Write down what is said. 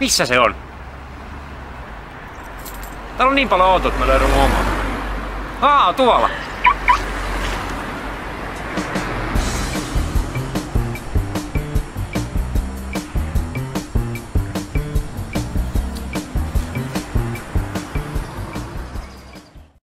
Missä se on? Täällä on niin paljon autot, mä löydän omaa. Tuolla!